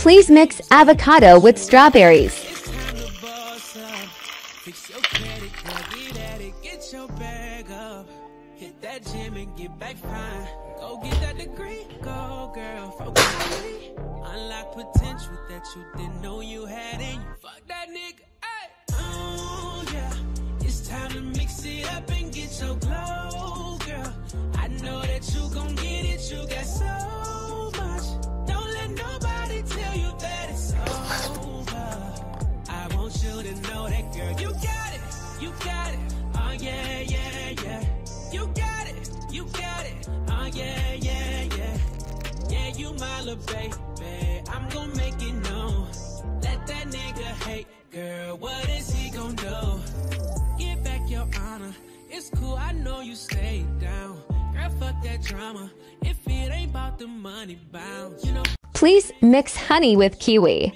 Please mix avocado with strawberries. Fix your credit, girl, get at it, get your bag up. Hit that gym and get back fine. Go get that degree, go girl, focus on me. Unlock potential that you didn't know you had in you. Fuck that nigga, ay. Oh yeah, it's time to mix it up and get your glow, girl. I know that you gon' get it, you got so much. Don't let nobody tell you that it's over. I want you to know that, girl, you got it, you got it, oh yeah, yeah, yeah. You got it, oh yeah, yeah, yeah. Yeah, you my little baby, I'm gon' make it known. Let that nigga hate, girl, what is he gon' do? Give back your honor, it's cool, I know you stayed down. Girl, fuck that drama, if it ain't about the money bounce, you know. Please mix honey with kiwi.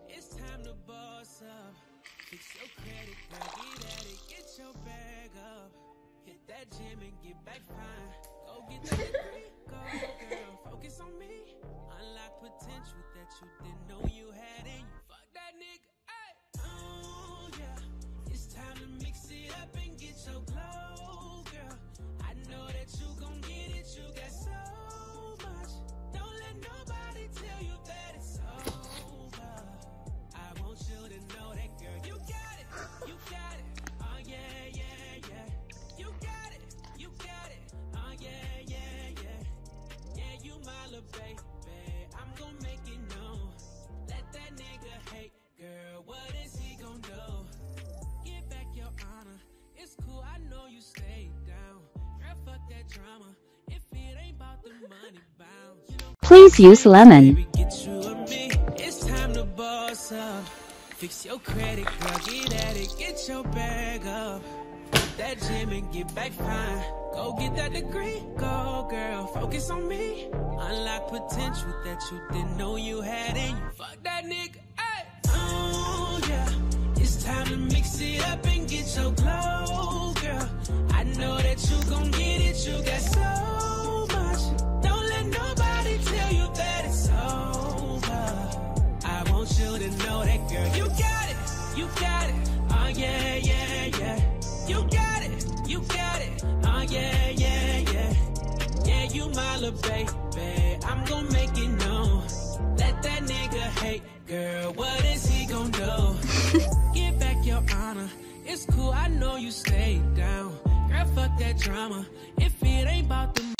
Gym and get back fine. Go get that degree, go girl, focus on me. Unlock potential that you didn't know you had in you. Fuck that nigga, ay. Oh yeah, it's time to mix it up and get your glow, girl. I know that you gon' get it, you got so much. Don't let nobody tell you that it's over. I want you to know that, girl, you got it, you got it. Oh yeah, yeah, yeah. You got it, you got it, oh yeah, yeah, yeah. Yeah, you my little baby, I'm gon' make it known. Let that nigga hate, girl, what is he gon' do? Give back your honor, it's cool, I know you stayed down. Girl, fuck that drama, if it ain't about the money bounce, you know. Please use lemon. Baby, get you and me, it's time to boss up. Fix your credit, girl, get at it, get your bag up. That gym and get back fine. Go get that degree, go girl, focus on me. Unlock potential that you didn't know you had in you. Fuck that nigga, ay. Oh yeah, it's time to mix it up and get your glow, girl. I know that you gon' get it, you got so much. Don't let nobody tell you that it's over. I want you to know that, girl, you got it, you got it, oh yeah, yeah, yeah. You got it, oh yeah, yeah, yeah. Yeah, you my little baby, I'm gon' make it known. Let that nigga hate, girl, what is he gon' do? Give back your honor, it's cool, I know you stayed down. Girl, fuck that drama, if it ain't about the